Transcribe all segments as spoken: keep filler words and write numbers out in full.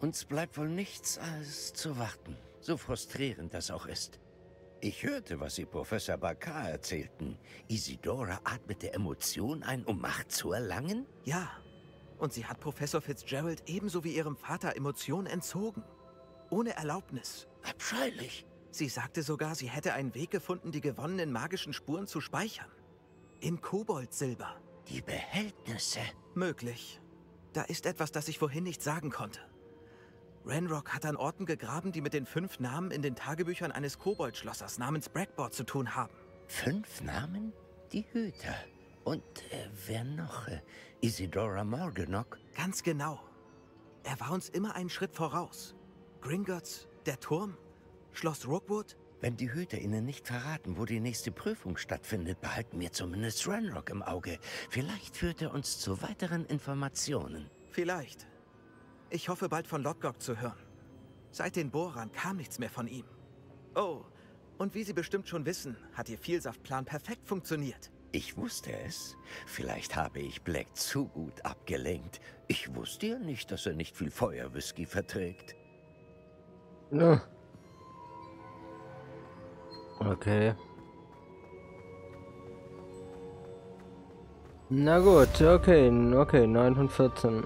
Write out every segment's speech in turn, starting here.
Uns bleibt wohl nichts als zu warten, so frustrierend das auch ist. Ich hörte, was Sie Professor Bakar erzählten. Isidora atmete Emotion ein, um Macht zu erlangen? Ja, und sie hat Professor Fitzgerald ebenso wie ihrem Vater Emotionen entzogen. Ohne Erlaubnis. Abscheulich. Sie sagte sogar, sie hätte einen Weg gefunden, die gewonnenen magischen Spuren zu speichern. In Koboldsilber. Die Behältnisse. Möglich. Da ist etwas, das ich vorhin nicht sagen konnte. Ranrock hat an Orten gegraben, die mit den fünf Namen in den Tagebüchern eines Koboldschlossers namens Brackboard zu tun haben. Fünf Namen? Die Hüter. Und äh, wer noch? Äh, Isidora Morganach? Ganz genau. Er war uns immer einen Schritt voraus. Gringotts, der Turm, Schloss Rookwood. Wenn die Hüter Ihnen nicht verraten, wo die nächste Prüfung stattfindet, behalten wir zumindest Ranrock im Auge. Vielleicht führt er uns zu weiteren Informationen. Vielleicht. Ich hoffe, bald von Lodgok zu hören. Seit den Bohrern kam nichts mehr von ihm. Oh, und wie Sie bestimmt schon wissen, hat Ihr Vielsaftplan perfekt funktioniert. Ich wusste es. Vielleicht habe ich Black zu gut abgelenkt. Ich wusste ja nicht, dass er nicht viel Feuerwhisky verträgt. Ja. Okay. Na gut, okay, okay, neun von vierzehn.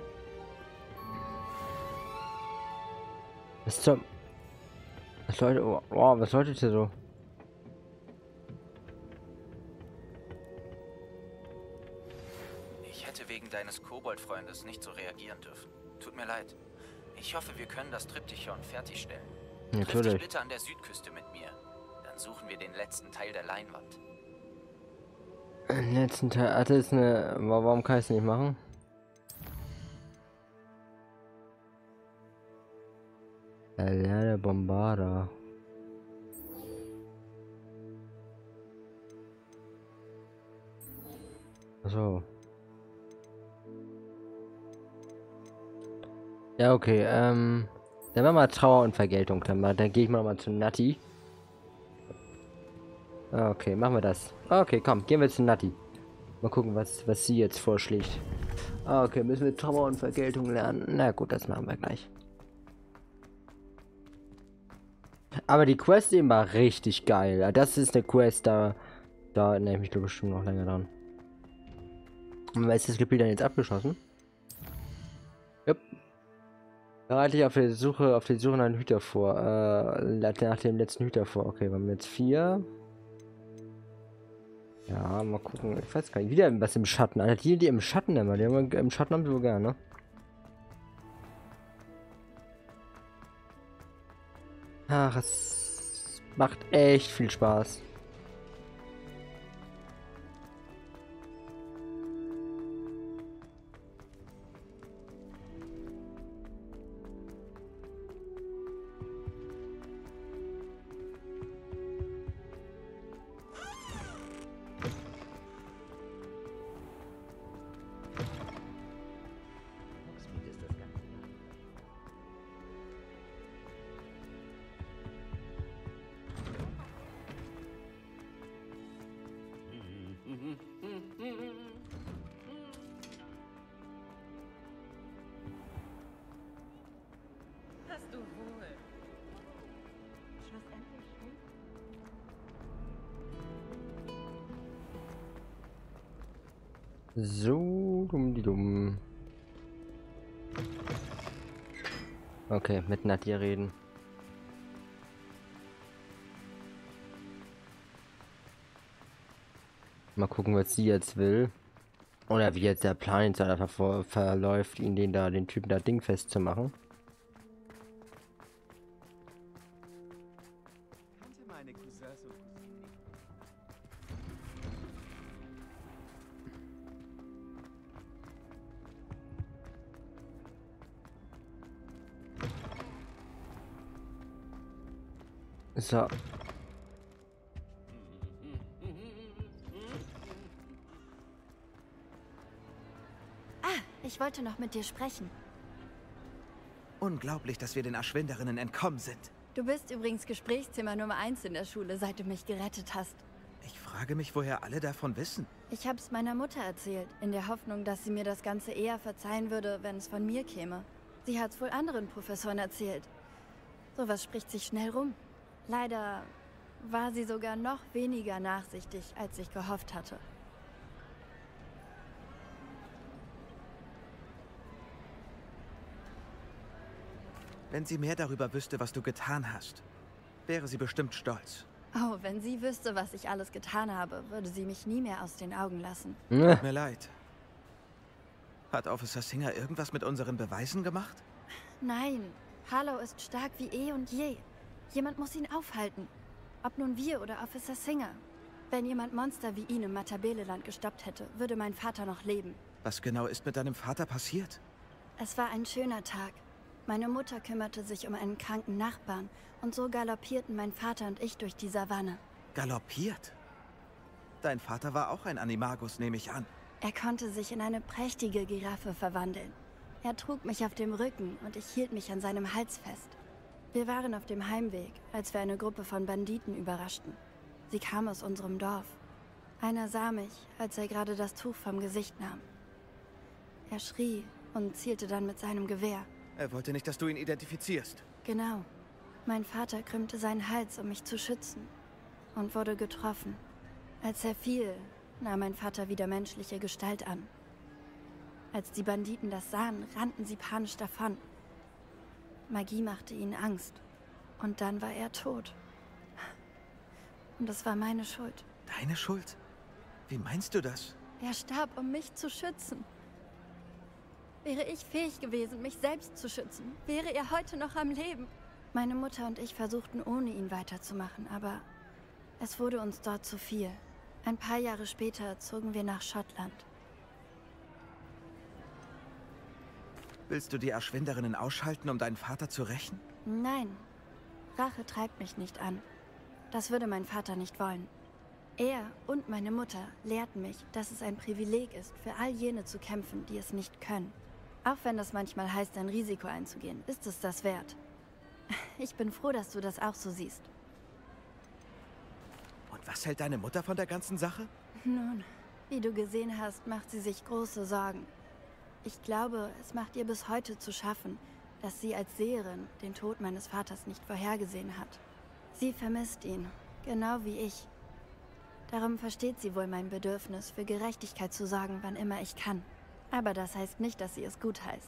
Was zum... Was Leute... Oh, oh, was läutet hier so? Ich hätte wegen deines Kobold-Freundes nicht so reagieren dürfen. Tut mir leid. Ich hoffe, wir können das Triptychon fertigstellen. Triff dich Natürlich. bitte an der Südküste mit mir. Dann suchen wir den letzten Teil der Leinwand. Den letzten Teil... Ah, das ist eine... Warum kann ich es nicht machen? Ja, der Bombarder. So. Ja, okay, ähm... Dann machen wir Trauer und Vergeltung. Dann, mal, dann gehe ich mal, mal zu Natti. Okay, machen wir das. Okay, komm, gehen wir zu Natti. Mal gucken, was, was sie jetzt vorschlägt. Okay, müssen wir Trauer und Vergeltung lernen. Na gut, das machen wir gleich. Aber die Quest eben war richtig geil. Das ist eine Quest, da... Da erinnere ich mich glaube ich bestimmt noch länger dran. Und ist das Gebiet dann jetzt abgeschlossen? Yep. Bereite ich auf der Suche, auf die Suche nach einem Hüter vor. Äh, nach dem letzten Hüter vor. Okay, wir haben jetzt vier. Ja, mal gucken. Ich weiß gar nicht. Wieder was im Schatten. Alter, die, die im Schatten immer. Die haben wir, im Schatten haben wir wohl gerne. Ach, es macht echt viel Spaß. Hast du wohl. Schlussendlich schon? So dumm die dumm. Okay, mit Nadja reden. Mal gucken, was sie jetzt will. Oder wie jetzt der Plan jetzt einfach ver verläuft, ihn den da, den Typen da Ding festzumachen. Kannte meine Cousins und Cousinen. So. Ich wollte noch mit dir sprechen. Unglaublich, dass wir den Erschwinderinnen entkommen sind. Du bist übrigens Gesprächsthema Nummer eins in der Schule, seit du mich gerettet hast. Ich frage mich, woher alle davon wissen. Ich hab's meiner Mutter erzählt, in der Hoffnung, dass sie mir das Ganze eher verzeihen würde, wenn es von mir käme. Sie hat's wohl anderen Professoren erzählt. Sowas spricht sich schnell rum. Leider war sie sogar noch weniger nachsichtig, als ich gehofft hatte. Wenn sie mehr darüber wüsste, was du getan hast, wäre sie bestimmt stolz. Oh, wenn sie wüsste, was ich alles getan habe, würde sie mich nie mehr aus den Augen lassen. Tut mir leid. Hat Officer Singer irgendwas mit unseren Beweisen gemacht? Nein, Harlow ist stark wie eh und je. Jemand muss ihn aufhalten. Ob nun wir oder Officer Singer. Wenn jemand Monster wie ihn im Matabeleland gestoppt hätte, würde mein Vater noch leben. Was genau ist mit deinem Vater passiert? Es war ein schöner Tag. Meine Mutter kümmerte sich um einen kranken Nachbarn und so galoppierten mein Vater und ich durch die Savanne. Galoppiert? Dein Vater war auch ein Animagus, nehme ich an. Er konnte sich in eine prächtige Giraffe verwandeln. Er trug mich auf dem Rücken und ich hielt mich an seinem Hals fest. Wir waren auf dem Heimweg, als wir eine Gruppe von Banditen überraschten. Sie kam aus unserem Dorf. Einer sah mich, als er gerade das Tuch vom Gesicht nahm. Er schrie und zielte dann mit seinem Gewehr. Er wollte nicht, dass du ihn identifizierst. Genau. Mein Vater krümmte seinen Hals, um mich zu schützen, und wurde getroffen. Als er fiel, nahm mein Vater wieder menschliche Gestalt an. Als die Banditen das sahen, rannten sie panisch davon. Magie machte ihnen Angst. Und dann war er tot. Und das war meine Schuld. Deine Schuld? Wie meinst du das? Er starb, um mich zu schützen. Wäre ich fähig gewesen, mich selbst zu schützen, wäre er heute noch am Leben. Meine Mutter und ich versuchten, ohne ihn weiterzumachen, aber es wurde uns dort zu viel. Ein paar Jahre später zogen wir nach Schottland. Willst du die Erschwinderinnen ausschalten, um deinen Vater zu rächen? Nein, Rache treibt mich nicht an. Das würde mein Vater nicht wollen. Er und meine Mutter lehrten mich, dass es ein Privileg ist, für all jene zu kämpfen, die es nicht können. Auch wenn das manchmal heißt, ein Risiko einzugehen, ist es das wert. Ich bin froh, dass du das auch so siehst. Und was hält deine Mutter von der ganzen Sache? Nun, wie du gesehen hast, macht sie sich große Sorgen. Ich glaube, es macht ihr bis heute zu schaffen, dass sie als Seherin den Tod meines Vaters nicht vorhergesehen hat. Sie vermisst ihn, genau wie ich. Darum versteht sie wohl mein Bedürfnis, für Gerechtigkeit zu sorgen, wann immer ich kann. Aber das heißt nicht, dass sie es gut heißt.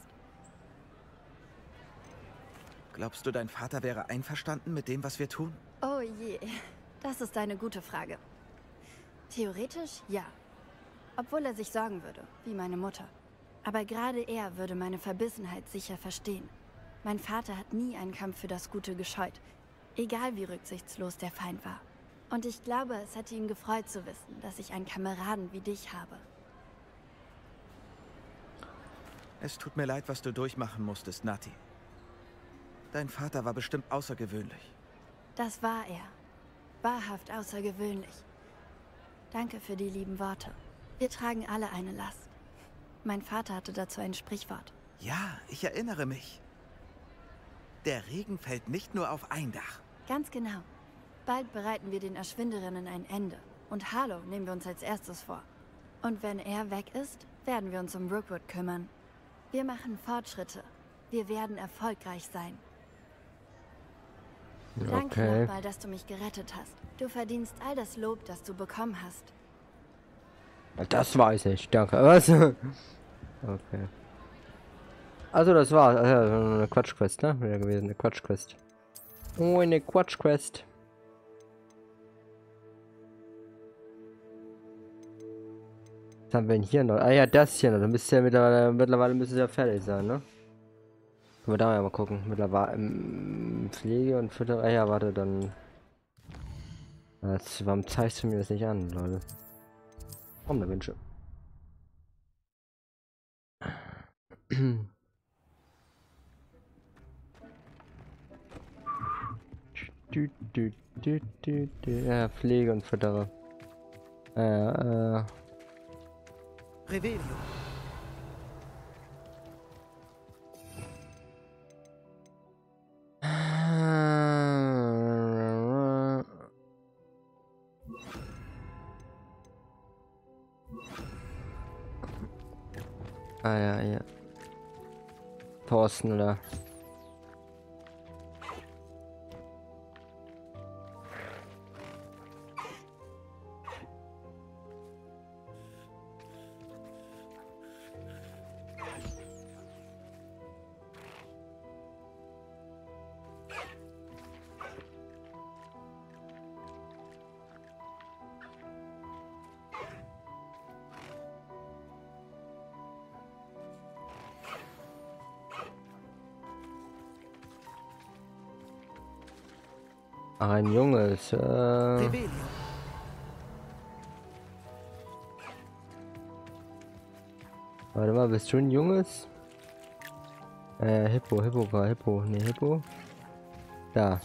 Glaubst du, dein Vater wäre einverstanden mit dem, was wir tun? Oh je, das ist eine gute Frage. Theoretisch ja. Obwohl er sich sorgen würde, wie meine Mutter. Aber gerade er würde meine Verbissenheit sicher verstehen. Mein Vater hat nie einen Kampf für das Gute gescheut, egal wie rücksichtslos der Feind war. Und ich glaube, es hätte ihn gefreut zu wissen, dass ich einen Kameraden wie dich habe. Es tut mir leid, was du durchmachen musstest, Nati. Dein Vater war bestimmt außergewöhnlich. Das war er. Wahrhaft außergewöhnlich. Danke für die lieben Worte. Wir tragen alle eine Last. Mein Vater hatte dazu ein Sprichwort. Ja, ich erinnere mich. Der Regen fällt nicht nur auf ein Dach. Ganz genau. Bald bereiten wir den Erschwinderinnen ein Ende. Und Harlow nehmen wir uns als erstes vor. Und wenn er weg ist, werden wir uns um Rookwood kümmern. Wir machen Fortschritte. Wir werden erfolgreich sein. Okay. Danke nochmal, dass du mich gerettet hast. Du verdienst all das Lob, das du bekommen hast. Das weiß ich, danke. Was? Okay. Also das war äh, eine Quatschquest, ne? Wieder gewesen, eine Quatschquest. Oh, eine Quatschquest. Was haben wir denn hier noch? Ah ja, das hier noch. Dann müsste ja mittlerweile, mittlerweile müsste es ja fertig sein, ne? Können wir da mal gucken. Mittlerweile ähm, Pflege und Fütter. Ah ja, warte, dann. Jetzt, warum zeigst du mir das nicht an, Leute? Warum der Wünsche? Du, du, du, du, du. Ja, Pflege und Fütterer. Äh, äh. Revelio. Ah ja, ja. Thorsten, oder? Ach, ein Junges. Äh... Rebellion. Warte mal, bist du ein Junges? Äh, Hippo, Hippo, Hippo, ne, Hippo. Da.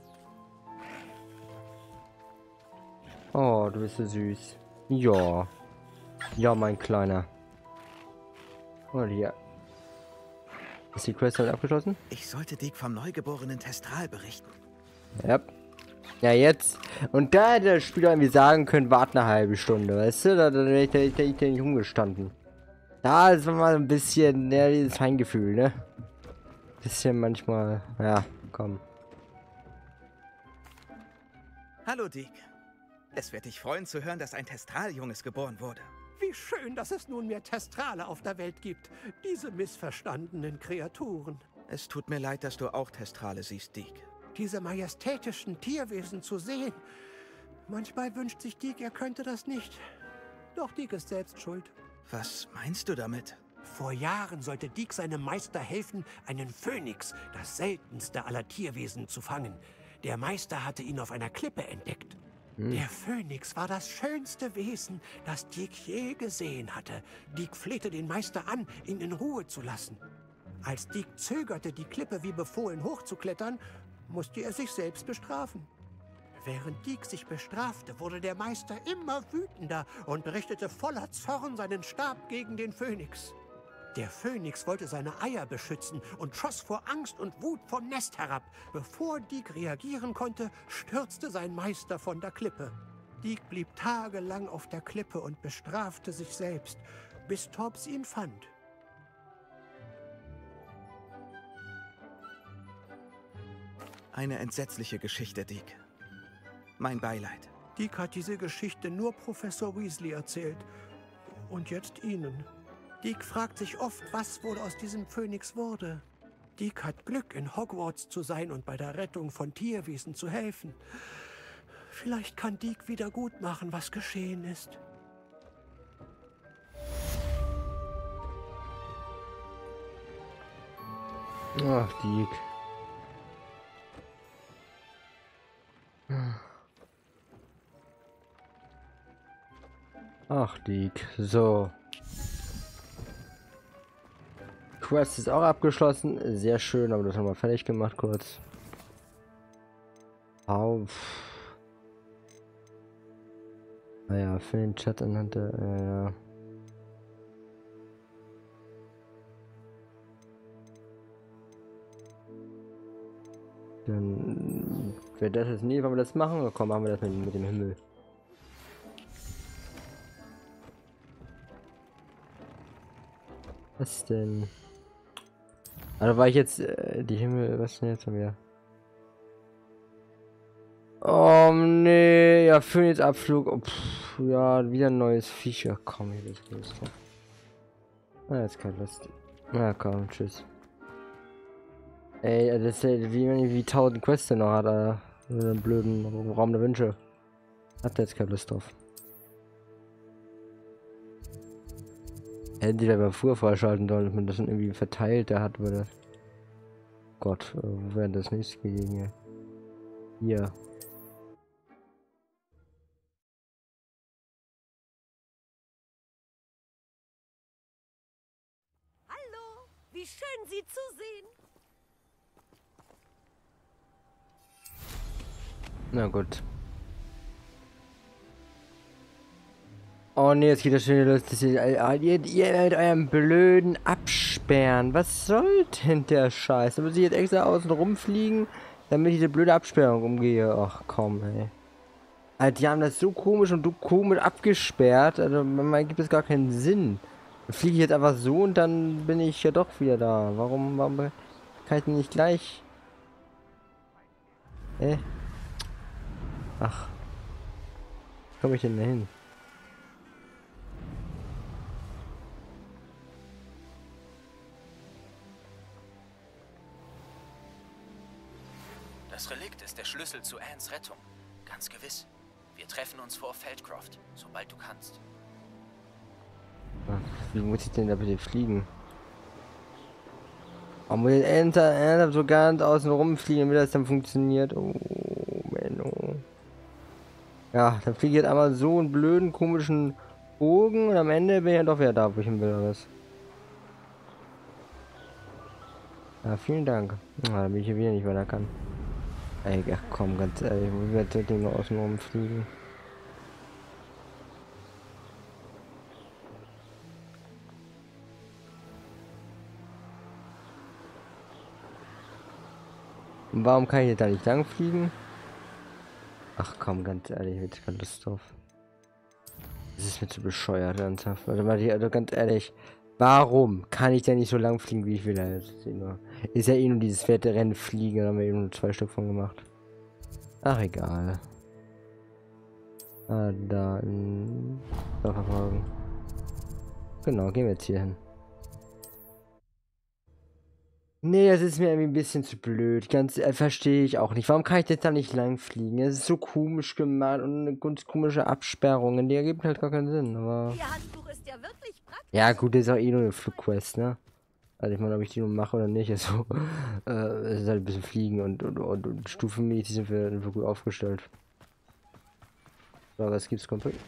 Oh, du bist so süß. Ja. Ja, mein Kleiner. Und hier. Ist die Quest heute abgeschlossen? Ich sollte Deke vom neugeborenen Testral berichten. Ja. Ja, jetzt. Und da hätte der Spieler irgendwie sagen können, warte eine halbe Stunde, weißt du? Da, da, da, da, da, da nicht rumgestanden. Da ist mal ein bisschen, ja, dieses Feingefühl, ne? Bisschen manchmal, ja, komm. Hallo, Deke. Es wird dich freuen zu hören, dass ein Testral-Junges geboren wurde. Wie schön, dass es nunmehr Testrale auf der Welt gibt. Diese missverstandenen Kreaturen. Es tut mir leid, dass du auch Testrale siehst, Deke. Diese majestätischen Tierwesen zu sehen. Manchmal wünscht sich Deke, er könnte das nicht. Doch Deke ist selbst schuld. Was meinst du damit? Vor Jahren sollte Deke seinem Meister helfen, einen Phönix, das seltenste aller Tierwesen, zu fangen. Der Meister hatte ihn auf einer Klippe entdeckt. Hm. Der Phönix war das schönste Wesen, das Deke je gesehen hatte. Deke flehte den Meister an, ihn in Ruhe zu lassen. Als Deke zögerte, die Klippe wie befohlen hochzuklettern, musste er sich selbst bestrafen. Während Deke sich bestrafte, wurde der Meister immer wütender und richtete voller Zorn seinen Stab gegen den Phönix. Der Phönix wollte seine Eier beschützen und schoss vor Angst und Wut vom Nest herab. Bevor Deke reagieren konnte, stürzte sein Meister von der Klippe. Deke blieb tagelang auf der Klippe und bestrafte sich selbst, bis Tobbs ihn fand. Eine entsetzliche Geschichte, Deke. Mein Beileid. Deke hat diese Geschichte nur Professor Weasley erzählt. Und jetzt Ihnen. Deke fragt sich oft, was wohl aus diesem Phönix wurde. Deke hat Glück, in Hogwarts zu sein und bei der Rettung von Tierwesen zu helfen. Vielleicht kann Deke wieder gut machen, was geschehen ist. Ach, Deke. Ach, Deke. So. Quest ist auch abgeschlossen. Sehr schön, aber das haben wir fertig gemacht kurz. Auf. Naja, für den Chat anhand der. Äh, Dann. Wer das jetzt nie, wollen wir das machen? Oder komm, machen wir das mit, mit dem Himmel. Was denn? Also war ich jetzt äh, die Himmel, was denn jetzt von mir? Oh nee, ja, Phönixabflug. Oh, pff, ja, wieder ein neues Viech. Ja, komm, hier ist Lust. Ah, jetzt keine Lust. Na komm, tschüss. Ey, das ist ja wie, wie tausend Quests noch hat, er. Den blöden Raum der Wünsche. Hat der jetzt keine Lust drauf. Hätten die da bei Fuhr freischalten sollen, dass man das dann irgendwie verteilt da hat, würde. Gott, wo wäre das nächste gelegen hier? Hier. Hallo, wie schön Sie zu sehen. Na gut. Oh ne, jetzt geht das schon wieder los. Das ist, ihr, ihr mit eurem blöden Absperren. Was soll denn der Scheiß? Da muss ich jetzt extra außen rumfliegen, damit ich diese blöde Absperrung umgehe. Ach komm, ey. Alter, die haben das so komisch und du komisch abgesperrt. Also, man gibt es gar keinen Sinn. Fliege ich jetzt einfach so und dann bin ich ja doch wieder da. Warum, warum kann ich denn nicht gleich? Äh? Ach. Wie komme ich denn da hin? Das Relikt ist der Schlüssel zu Annes Rettung. Ganz gewiss. Wir treffen uns vor Feldcroft, sobald du kannst. Ach, wie muss ich denn da bitte fliegen? Oh, muss ich Enter, Enter so ganz außen rumfliegen, damit das dann funktioniert. Oh, Menno. Ja, dann fliege ich jetzt einmal so einen blöden, komischen Bogen und am Ende bin ich ja doch wieder da, wo ich hin will, oder was? Ja, vielen Dank. Ah, da bin ich hier wieder nicht weiter kann. Ey, ach komm, ganz ehrlich, wo wird das Ding noch außen rumfliegen? Und warum kann ich jetzt da nicht lang fliegen? Ach komm, ganz ehrlich, hätte ich keine Lust drauf. Das ist mir zu bescheuert, ernsthaft. Warte mal, also ganz ehrlich, warum kann ich denn nicht so lang fliegen, wie ich will? Halt? Ist ja eh nur dieses fette Rennen fliegen, da haben wir eben nur zwei Stück von gemacht. Ach, egal. Ah, da in... Da verfolgen. Genau, gehen wir jetzt hier hin. Nee, das ist mir irgendwie ein bisschen zu blöd. Ganz äh, verstehe ich auch nicht. Warum kann ich jetzt da nicht lang fliegen? Es ist so komisch gemacht und eine ganz komische Absperrungen. Die ergeben halt gar keinen Sinn. Aber Ihr Handbuch ist ja wirklich praktisch. ja, gut, das ist auch eh nur eine Flugquest, ne? Also ich meine, ob ich die nun mache oder nicht, ist so. Äh, es ist halt ein bisschen Fliegen und, und, und, und stufenmäßig sind wir, sind wir gut aufgestellt. So, was gibt's komplett?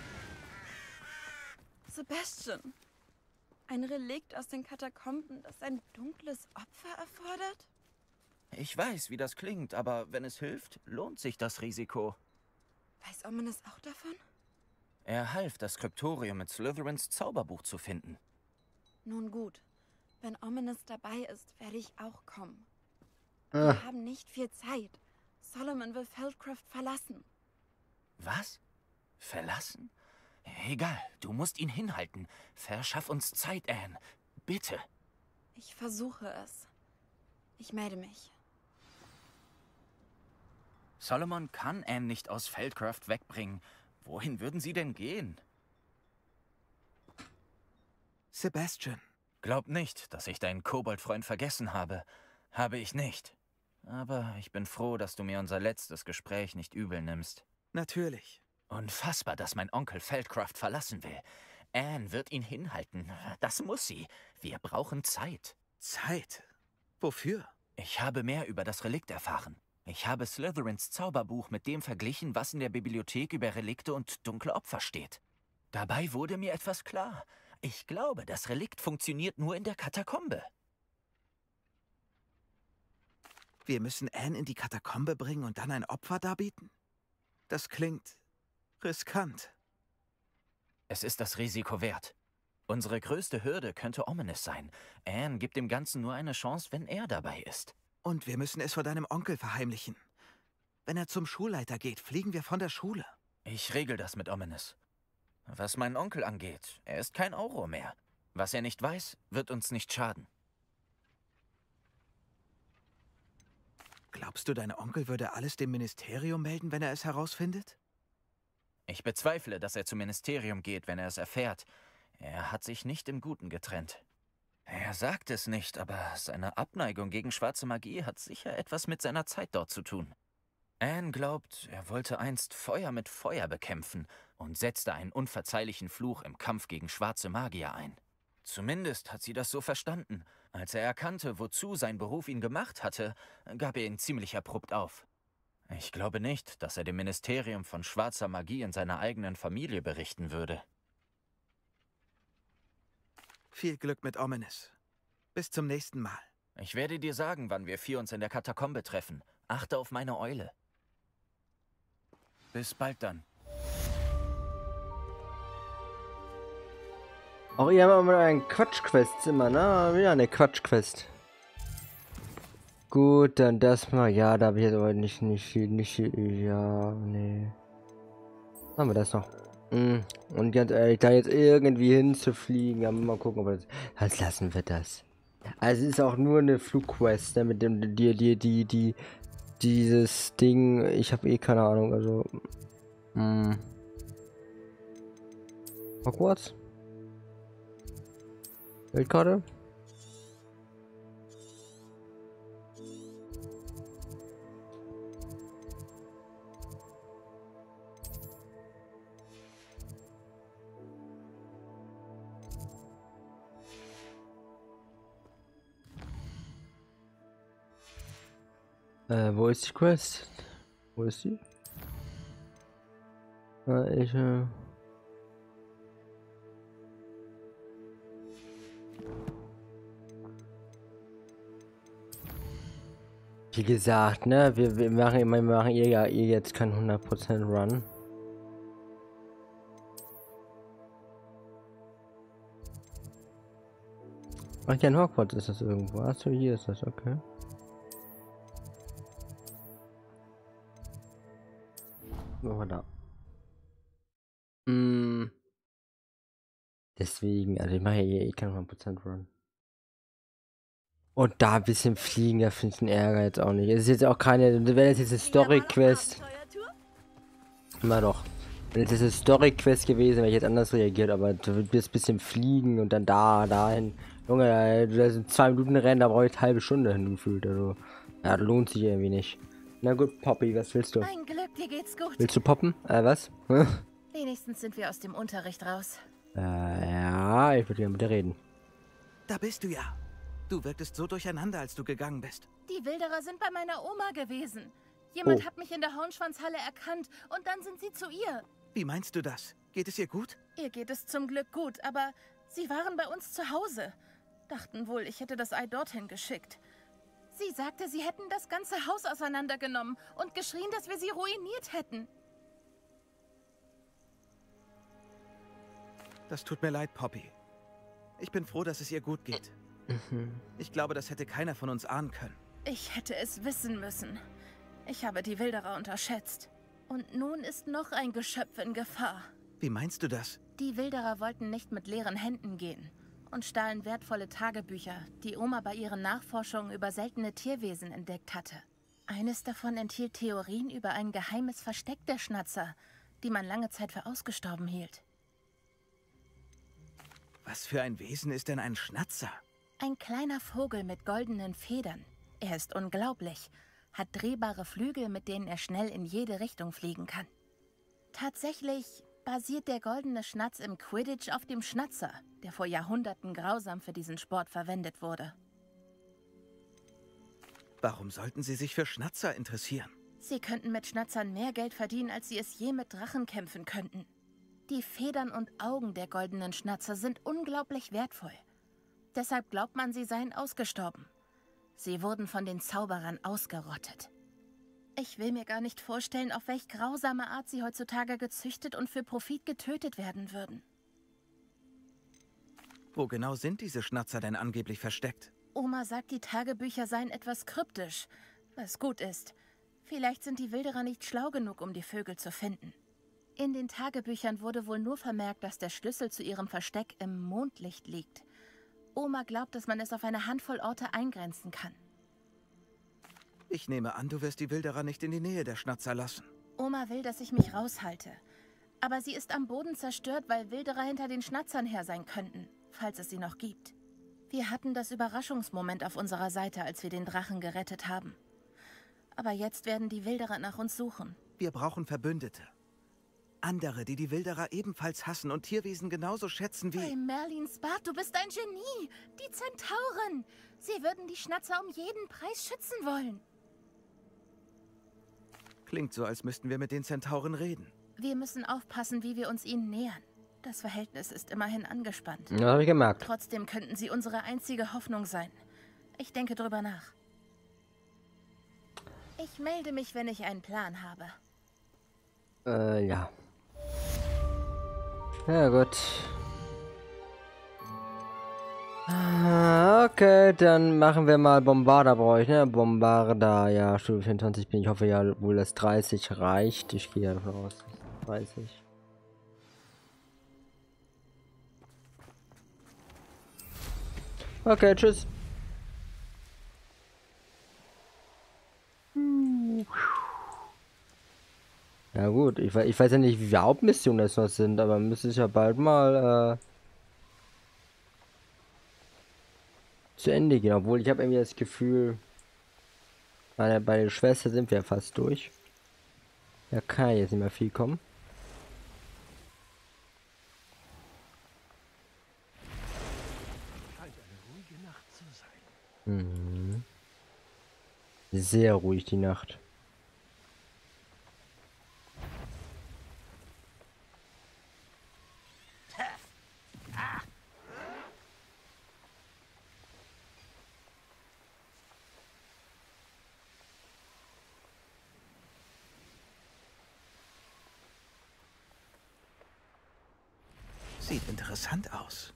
Sebastian. Ein Relikt aus den Katakomben, das ein dunkles Opfer erfordert? Ich weiß, wie das klingt, aber wenn es hilft, lohnt sich das Risiko. Weiß Ominous auch davon? Er half, das Skriptorium mit Slytherins Zauberbuch zu finden. Nun gut. Wenn Ominous dabei ist, werde ich auch kommen. Ah. Wir haben nicht viel Zeit. Solomon will Feldcroft verlassen. Was? Verlassen? Egal, du musst ihn hinhalten. Verschaff uns Zeit, Anne. Bitte. Ich versuche es. Ich melde mich. Solomon kann Anne nicht aus Feldcroft wegbringen. Wohin würden sie denn gehen? Sebastian. Glaub nicht, dass ich deinen Koboldfreund vergessen habe. Habe ich nicht. Aber ich bin froh, dass du mir unser letztes Gespräch nicht übel nimmst. Natürlich. Unfassbar, dass mein Onkel Feldcroft verlassen will. Anne wird ihn hinhalten. Das muss sie. Wir brauchen Zeit. Zeit? Wofür? Ich habe mehr über das Relikt erfahren. Ich habe Slytherins Zauberbuch mit dem verglichen, was in der Bibliothek über Relikte und dunkle Opfer steht. Dabei wurde mir etwas klar. Ich glaube, das Relikt funktioniert nur in der Katakombe. Wir müssen Anne in die Katakombe bringen und dann ein Opfer darbieten? Das klingt riskant. Es ist das Risiko wert. Unsere größte Hürde könnte Ominous sein. Anne gibt dem Ganzen nur eine Chance, wenn er dabei ist. Und wir müssen es vor deinem Onkel verheimlichen. Wenn er zum Schulleiter geht, fliegen wir von der Schule. Ich regel das mit Ominous. Was meinen Onkel angeht, er ist kein Auror mehr. Was er nicht weiß, wird uns nicht schaden. Glaubst du, dein Onkel würde alles dem Ministerium melden, wenn er es herausfindet? Ich bezweifle, dass er zum Ministerium geht, wenn er es erfährt. Er hat sich nicht im Guten getrennt. Er sagt es nicht, aber seine Abneigung gegen schwarze Magie hat sicher etwas mit seiner Zeit dort zu tun. Anne glaubt, er wollte einst Feuer mit Feuer bekämpfen und setzte einen unverzeihlichen Fluch im Kampf gegen schwarze Magier ein. Zumindest hat sie das so verstanden. Als er erkannte, wozu sein Beruf ihn gemacht hatte, gab er ihn ziemlich abrupt auf. Ich glaube nicht, dass er dem Ministerium von schwarzer Magie in seiner eigenen Familie berichten würde. Viel Glück mit Ominous. Bis zum nächsten Mal. Ich werde dir sagen, wann wir vier uns in der Katakombe treffen. Achte auf meine Eule. Bis bald dann. Auch ihr habt mal einen Quatschquest immer, ne? Wieder eine Quatschquest. Gut, dann das mal. Ja, da habe ich jetzt aber nicht, nicht, nicht, ja, nee. Machen wir das noch. Und ganz ehrlich, da jetzt irgendwie hinzufliegen, ja, mal gucken, ob das. Halt lassen wir das. Also es ist auch nur eine Flugquest, ne, mit dem die die die die dieses Ding. Ich habe eh keine Ahnung, also. Mh. Hogwarts? Weltkarte? Äh, wo ist die Quest? Wo ist sie? Äh, ich, äh... Wie gesagt, ne, wir, wir machen immer, wir machen ihr ja ihr jetzt kein hundert Prozent Run. Ach ja, in Hogwarts ist das irgendwo. Achso, hier ist das, okay. Machen wir da. Mm. Deswegen, also ich mache ja eh kein hundert Prozent Run. Und da ein bisschen fliegen, da finde ich den Ärger jetzt auch nicht. Es ist jetzt auch keine, wenn es jetzt eine Story-Quest. Immer doch. Wenn es jetzt eine Story-Quest gewesen, wäre ich jetzt anders reagiert, aber du bist ein bisschen fliegen und dann da, dahin. Junge, da sind zwei Minuten Rennen, da brauche ich eine halbe Stunde hingefühlt. Also, ja, das lohnt sich irgendwie nicht. Na gut, Poppy, was willst du? Mein Glück, dir geht's gut. Willst du poppen? Äh, was? Wenigstens sind wir aus dem Unterricht raus. Äh, ja, ich würde gerne mit dir reden. Da bist du ja. Du wirktest so durcheinander, als du gegangen bist. Die Wilderer sind bei meiner Oma gewesen. Jemand Oh. hat mich in der Hornschwanzhalle erkannt und dann sind sie zu ihr. Wie meinst du das? Geht es ihr gut? Ihr geht es zum Glück gut, aber sie waren bei uns zu Hause. Dachten wohl, ich hätte das Ei dorthin geschickt. Sie sagte, sie hätten das ganze Haus auseinandergenommen und geschrien, dass wir sie ruiniert hätten. Das tut mir leid, Poppy. Ich bin froh, dass es ihr gut geht. Ich glaube, das hätte keiner von uns ahnen können. Ich hätte es wissen müssen. Ich habe die Wilderer unterschätzt. Und nun ist noch ein Geschöpf in Gefahr. Wie meinst du das? Die Wilderer wollten nicht mit leeren Händen gehen und stahlen wertvolle Tagebücher, die Oma bei ihren Nachforschungen über seltene Tierwesen entdeckt hatte. Eines davon enthielt Theorien über ein geheimes Versteck der Schnatzer, die man lange Zeit für ausgestorben hielt. Was für ein Wesen ist denn ein Schnatzer? Ein kleiner Vogel mit goldenen Federn. Er ist unglaublich, hat drehbare Flügel, mit denen er schnell in jede Richtung fliegen kann. Tatsächlich basiert der goldene Schnatz im Quidditch auf dem Schnatzer, der vor Jahrhunderten grausam für diesen Sport verwendet wurde. Warum sollten sie sich für Schnatzer interessieren? Sie könnten mit Schnatzern mehr Geld verdienen, als sie es je mit Drachen kämpfen könnten. Die Federn und Augen der goldenen Schnatzer sind unglaublich wertvoll. Deshalb glaubt man, sie seien ausgestorben. Sie wurden von den Zauberern ausgerottet. Ich will mir gar nicht vorstellen, auf welch grausame Art sie heutzutage gezüchtet und für Profit getötet werden würden. Wo genau sind diese Schnatzer denn angeblich versteckt? Oma sagt, die Tagebücher seien etwas kryptisch, was gut ist. Vielleicht sind die Wilderer nicht schlau genug, um die Vögel zu finden. In den Tagebüchern wurde wohl nur vermerkt, dass der Schlüssel zu ihrem Versteck im Mondlicht liegt. Oma glaubt, dass man es auf eine Handvoll Orte eingrenzen kann. Ich nehme an, du wirst die Wilderer nicht in die Nähe der Schnatzer lassen. Oma will, dass ich mich raushalte. Aber sie ist am Boden zerstört, weil Wilderer hinter den Schnatzern her sein könnten, falls es sie noch gibt. Wir hatten das Überraschungsmoment auf unserer Seite, als wir den Drachen gerettet haben. Aber jetzt werden die Wilderer nach uns suchen. Wir brauchen Verbündete. Andere, die die Wilderer ebenfalls hassen und Tierwesen genauso schätzen wie... Hey, Merlins Bart, du bist ein Genie! Die Zentauren! Sie würden die Schnatzer um jeden Preis schützen wollen. Klingt so, als müssten wir mit den Zentauren reden. Wir müssen aufpassen, wie wir uns ihnen nähern. Das Verhältnis ist immerhin angespannt. Ja, habe ich gemerkt. Trotzdem könnten sie unsere einzige Hoffnung sein. Ich denke drüber nach. Ich melde mich, wenn ich einen Plan habe. Äh, ja. Ja, gut. Ah, okay, dann machen wir mal Bombarder bei euch, ne? Bombarder, ja, Stufe vierundzwanzig bin ich. Hoffe ja wohl, dass dreißig reicht. Ich gehe ja davon aus, dreißig. Okay, tschüss. Ja gut, ich, ich weiß ja nicht, wie viele Hauptmissionen das noch sind, aber müsste ich ja bald mal äh, zu Ende gehen. Obwohl ich habe irgendwie das Gefühl, bei der, bei der Schwester sind wir fast durch. Da kann jetzt nicht mehr viel kommen. Scheint eine ruhige Nacht zu sein. Mhm. Sehr ruhig die Nacht. Sieht interessant aus.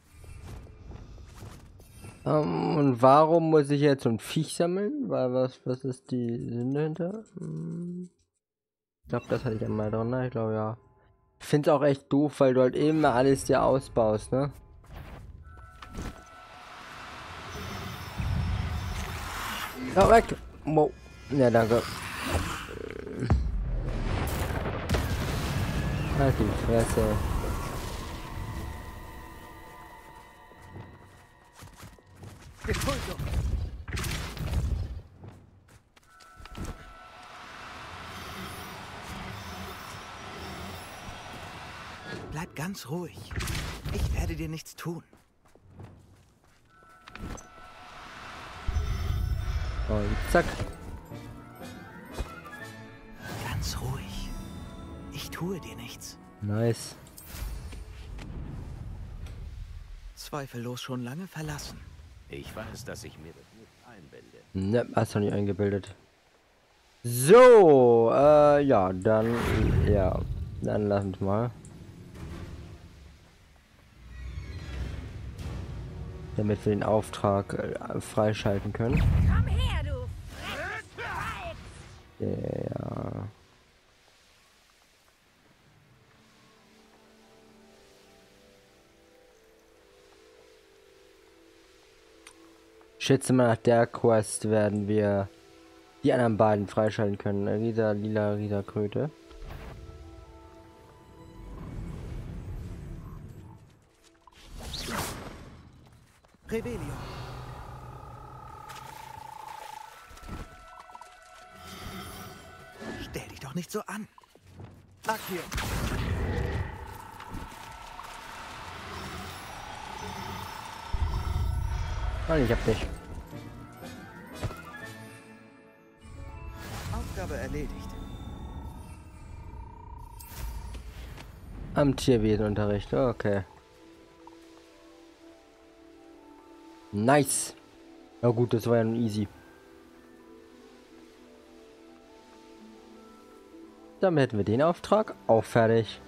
Um, und warum muss ich jetzt so ein Viech sammeln? Weil was, was ist die Sinn dahinter? Hm. Ich glaube, das hatte ich einmal drin, ne? Ich glaube ja. Ich finde es auch echt doof, weil du halt immer alles dir ausbaust, ne? Ja, weg! Wow. Ja, danke. Halt die Fresse. Bleib ganz ruhig. Ich werde dir nichts tun. Und zack. Ganz ruhig. Ich tue dir nichts. Nice. Zweifellos schon lange verlassen. Ich weiß, dass ich mir das nicht einbilde. Ne, hast du nicht eingebildet. So, äh, ja, dann, ja, dann lass uns mal. Damit wir den Auftrag äh, freischalten können. Komm her, du Fressweib! Ja. Ich schätze mal, nach der Quest werden wir die anderen beiden freischalten können. Rita, lila, Rita, Kröte. Rebellion. Stell dich doch nicht so an. Akio. Nein, ich hab nicht. Aufgabe erledigt. Am Tierwesenunterricht, okay. Nice. Na gut, das war ja nun easy. Damit hätten wir den Auftrag auch fertig.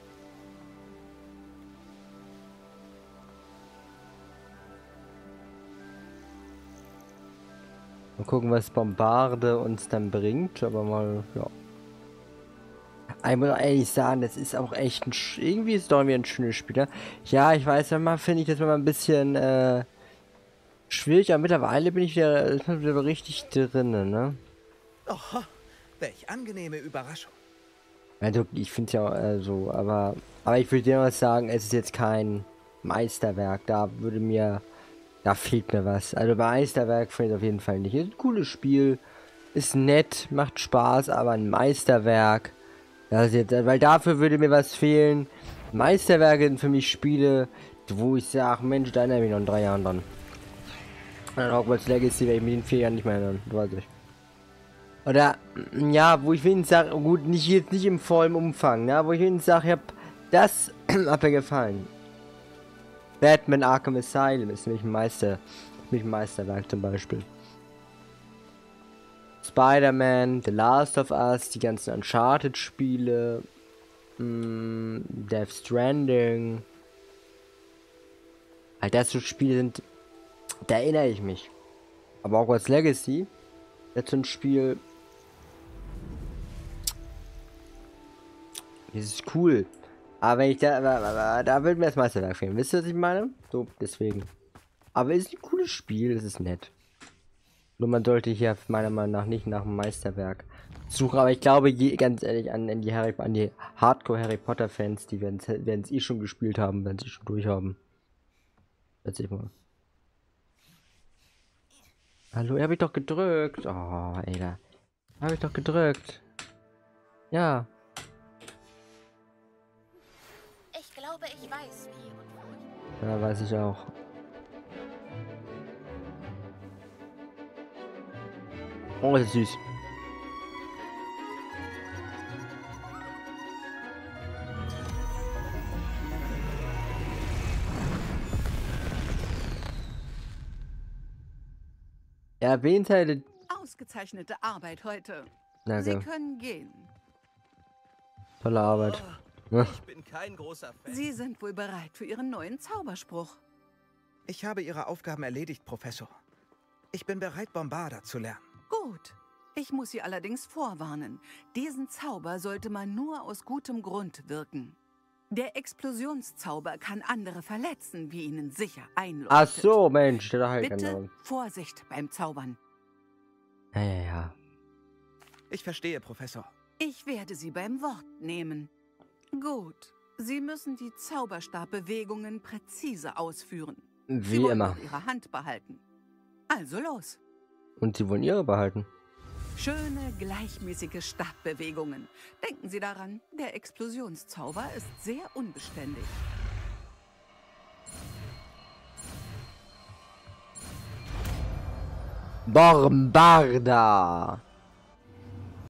Mal gucken, was Bombarde uns dann bringt, aber mal, ja. Ich muss ehrlich sagen, das ist auch echt ein, Sch irgendwie ist es doch irgendwie ein schönes Spiel, ne? Ja, ich weiß, manchmal finde ich das immer ein bisschen, äh, schwierig, aber mittlerweile bin ich wieder, ist man wieder richtig drin, ne? Oh, welch angenehme Überraschung. Also, ich finde es ja äh, so, aber, aber ich würde dir mal sagen, es ist jetzt kein Meisterwerk, da würde mir, da fehlt mir was. Also, bei Meisterwerk finde ich auf jeden Fall nicht. Ist ein cooles Spiel, ist nett, macht Spaß, aber ein Meisterwerk, das ist jetzt, weil dafür würde mir was fehlen. Meisterwerke sind für mich Spiele, wo ich sage, Mensch, da erinnere ich mich noch in drei Jahren dran. Und dann Hogwarts Legacy werde ich mit den vier Jahren nicht mehr erinnern, du weißt ich. Oder, ja, wo ich wenigstens sage, gut, nicht jetzt nicht im vollen Umfang, ne, wo ich wenigstens sage, ich hab, das hat mir gefallen. Batman Arkham Asylum ist nämlich ein Meister, nämlich ein Meisterwerk zum Beispiel. Spider-Man, The Last of Us, die ganzen Uncharted-Spiele, Death Stranding. All das so Spiele sind, da erinnere ich mich. Aber Hogwarts Legacy, jetzt so ein Spiel, das ist cool. Aber wenn ich da, aber, aber, da würde mir das Meisterwerk fehlen. Wisst ihr, was ich meine? So, deswegen. Aber es ist ein cooles Spiel, es ist nett. Nur man sollte hier meiner Meinung nach nicht nach einem Meisterwerk suchen. Aber ich glaube, je, ganz ehrlich, an, an die, Harry, an die Hardcore-Harry Potter-Fans, die werden es eh schon gespielt haben, wenn sie schon durchhaben. Setz ich mal. Hallo, hab ich doch gedrückt. Oh, ey, da hab ich doch gedrückt. Ja. Ich glaube, ich weiß, wie und wo. Ja, weiß ich auch. Oh, das ist süß. Erwähnt halt. Ausgezeichnete Arbeit heute. Danke. Sie können gehen. Tolle Arbeit. Oh, ich bin kein großer Fan. Sie sind wohl bereit für Ihren neuen Zauberspruch. Ich habe Ihre Aufgaben erledigt, Professor. Ich bin bereit, Bombarda zu lernen. Gut. Ich muss Sie allerdings vorwarnen. Diesen Zauber sollte man nur aus gutem Grund wirken. Der Explosionszauber kann andere verletzen, wie Ihnen sicher einleuchtet. Ach so, Mensch, der halt Bitte genau. Vorsicht beim Zaubern. Ja, ja, ja. Ich verstehe, Professor. Ich werde Sie beim Wort nehmen. Gut. Sie müssen die Zauberstabbewegungen präzise ausführen. Wie Sie wollen immer. auch Ihre Hand behalten. Also los. Und sie wollen ihre behalten. Schöne, gleichmäßige Stabbewegungen. Denken Sie daran, der Explosionszauber ist sehr unbeständig. Bombarda!